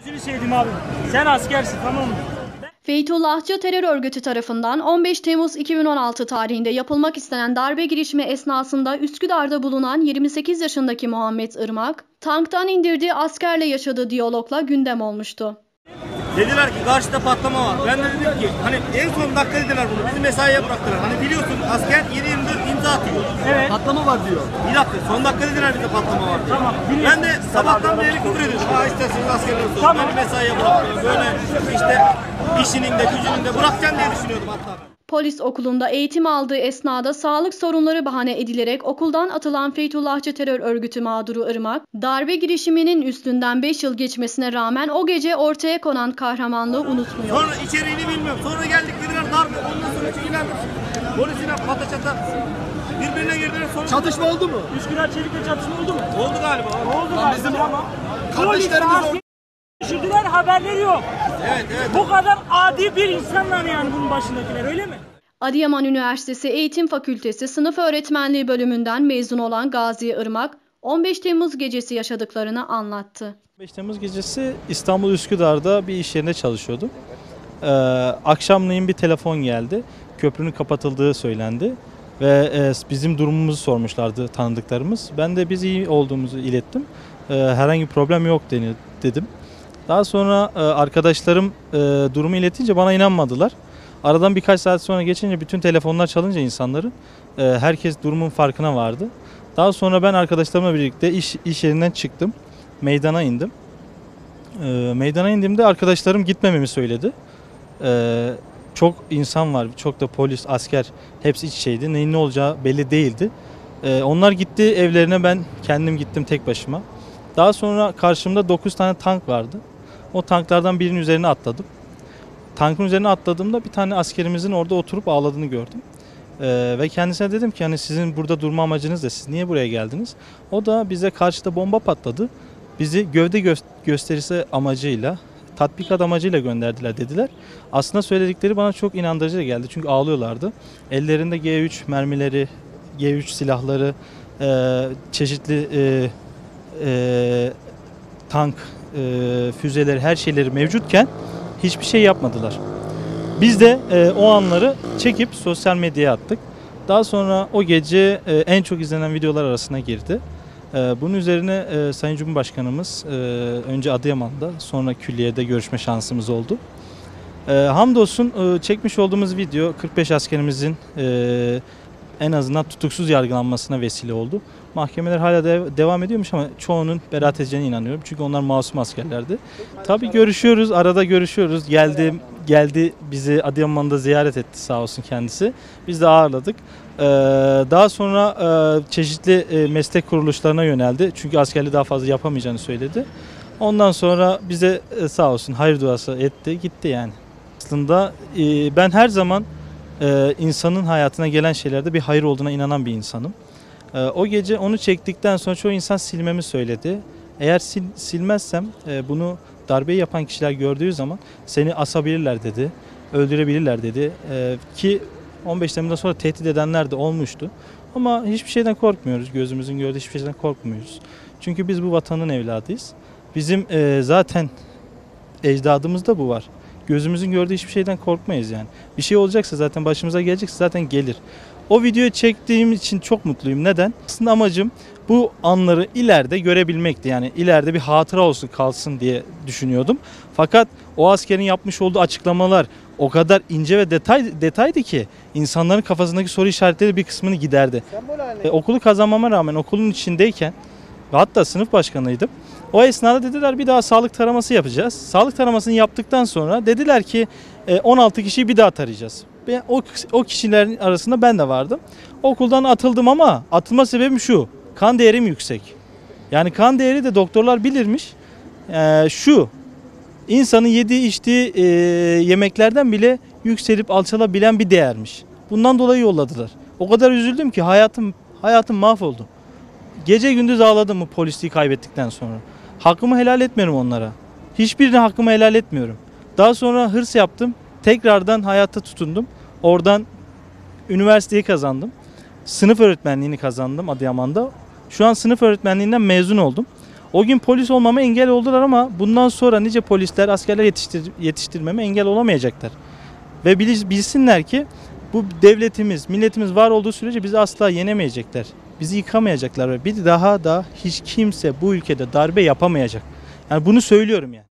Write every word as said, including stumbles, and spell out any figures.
Gözünü seveyim abi. Sen askersin, tamam mı? Feytullahçı terör örgütü tarafından on beş Temmuz iki bin on altı tarihinde yapılmak istenen darbe girişimi esnasında Üsküdar'da bulunan yirmi sekiz yaşındaki Muhammed Irmak, tanktan indirdiği askerle yaşadığı diyalogla gündem olmuştu. Dediler ki karşıda patlama var. Ben de dedim ki hani en son dakika dediler bunu. Bizi mesaiye bıraktılar. Hani biliyorsun asker yedi yirmi dört imza atıyor. Evet. Patlama var diyor. Bir dakika son dakika dediler bize patlama var diyor. Tamam. Ben de sabahtan beri küfür ediyorum. Ha isterseniz askerler olsun. Tamam. Beni mesaiye bırakmıyor. Böyle işte işinin de gücünün de bırakacaksın diye düşünüyordum hatta ben. Polis okulunda eğitim aldığı esnada sağlık sorunları bahane edilerek okuldan atılan Feytullahçı terör örgütü mağduru Irmak, darbe girişiminin üstünden beş yıl geçmesine rağmen o gece ortaya konan kahramanlığı unutmuyor. Sonra içeriğini bilmiyorum. Sonra geldik dediler darbe. Ondan sonra çekilen polisine pataçata birbirine girdiler. Sonra Çatışma oldu mu? Üsküdar Çelik'te çatışma oldu mu? oldu galiba. Oldu galiba bizim ama. kardeşlerimiz Polis askeri düşürdüler, haberleri yok. Evet evet. Bu kadar adi bir insanlar yani bunun başındakiler, öyle mi? Adıyaman Üniversitesi Eğitim Fakültesi Sınıf Öğretmenliği bölümünden mezun olan Gazi Irmak, on beş Temmuz gecesi yaşadıklarını anlattı. on beş Temmuz gecesi İstanbul Üsküdar'da bir iş yerinde çalışıyordum. Ee, akşamleyin bir telefon geldi. Köprünün kapatıldığı söylendi ve e, bizim durumumuzu sormuşlardı tanıdıklarımız. Ben de biz iyi olduğumuzu ilettim. Ee, herhangi bir problem yok dedim. Daha sonra e, arkadaşlarım e, durumu iletince bana inanmadılar. Aradan birkaç saat sonra geçince bütün telefonlar çalınca insanların e, herkes durumun farkına vardı. Daha sonra ben arkadaşlarımla birlikte iş, iş yerinden çıktım. Meydana indim. E, meydana indiğimde arkadaşlarım gitmememi söyledi. E, çok insan var, çok da polis, asker hepsi iç içeydi. Neyin ne olacağı belli değildi. E, onlar gitti evlerine, ben kendim gittim tek başıma. Daha sonra karşımda dokuz tane tank vardı. O tanklardan birinin üzerine atladım. Tankın üzerine atladığımda bir tane askerimizin orada oturup ağladığını gördüm. Ee, ve kendisine dedim ki hani sizin burada durma amacınız da, siz niye buraya geldiniz? O da bize karşıda bomba patladı. Bizi gövde gö gösterisi amacıyla, tatbikat amacıyla gönderdiler dediler. Aslında söyledikleri bana çok inandırıcı geldi çünkü ağlıyorlardı. Ellerinde G üç mermileri, G üç silahları, e, çeşitli e, e, tank, e, füzeleri, her şeyleri mevcutken hiçbir şey yapmadılar. Biz de e, o anları çekip sosyal medyaya attık. Daha sonra o gece e, en çok izlenen videolar arasına girdi. E, bunun üzerine e, Sayın Cumhurbaşkanımız e, önce Adıyaman'da, sonra Külliye'de görüşme şansımız oldu. E, hamdolsun e, çekmiş olduğumuz video kırk beş askerimizin e, en azından tutuksuz yargılanmasına vesile oldu. Mahkemeler hala de devam ediyormuş ama çoğunun beraat edeceğine inanıyorum. Çünkü onlar masum askerlerdi. Tabii görüşüyoruz, arada görüşüyoruz. Geldi, geldi bizi Adıyaman'da ziyaret etti sağ olsun kendisi. Biz de ağırladık. Ee, daha sonra e, çeşitli e, meslek kuruluşlarına yöneldi. Çünkü askerliği daha fazla yapamayacağını söyledi. Ondan sonra bize e, sağ olsun hayır duası etti, gitti yani. Aslında e, ben her zaman e, insanın hayatına gelen şeylerde bir hayır olduğuna inanan bir insanım. O gece onu çektikten sonra çoğu insan silmemi söyledi. Eğer sil, silmezsem bunu darbeyi yapan kişiler gördüğü zaman seni asabilirler dedi, öldürebilirler dedi. Ki on beş Temmuz'dan sonra tehdit edenler de olmuştu. Ama hiçbir şeyden korkmuyoruz, gözümüzün gördüğü hiçbir şeyden korkmuyoruz. Çünkü biz bu vatanın evladıyız. Bizim zaten ecdadımızda bu var. Gözümüzün gördüğü hiçbir şeyden korkmayız yani. Bir şey olacaksa zaten başımıza gelecekse zaten gelir. O videoyu çektiğim için çok mutluyum. Neden? Aslında amacım bu anları ileride görebilmekti. Yani ileride bir hatıra olsun, kalsın diye düşünüyordum. Fakat o askerin yapmış olduğu açıklamalar o kadar ince ve detay detaydı ki insanların kafasındaki soru işaretleri bir kısmını giderdi. E, okulu kazanmama rağmen okulun içindeyken ve hatta sınıf başkanıydım. O esnada dediler bir daha sağlık taraması yapacağız. Sağlık taramasını yaptıktan sonra dediler ki on altı kişiyi bir daha tarayacağız. O, o kişilerin arasında ben de vardım. Okuldan atıldım ama atılma sebebim şu: kan değerim yüksek. Yani kan değeri de doktorlar bilirmiş. Ee, şu, insanın yediği içtiği e, yemeklerden bile yükselip alçalabilen bir değermiş. Bundan dolayı yolladılar. O kadar üzüldüm ki hayatım hayatım mahvoldu. Gece gündüz ağladım bu polisliği kaybettikten sonra. Hakkımı helal etmiyorum onlara. Hiçbirine hakkımı helal etmiyorum. Daha sonra hırs yaptım. Tekrardan hayata tutundum. Oradan üniversiteyi kazandım. Sınıf öğretmenliğini kazandım Adıyaman'da. Şu an sınıf öğretmenliğinden mezun oldum. O gün polis olmama engel oldular ama bundan sonra nice polisler, askerler yetiştir, yetiştirmeme engel olamayacaklar. Ve bilsinler ki bu devletimiz, milletimiz var olduğu sürece bizi asla yenemeyecekler. Bizi yıkamayacaklar ve bir daha da hiç kimse bu ülkede darbe yapamayacak. Yani bunu söylüyorum yani.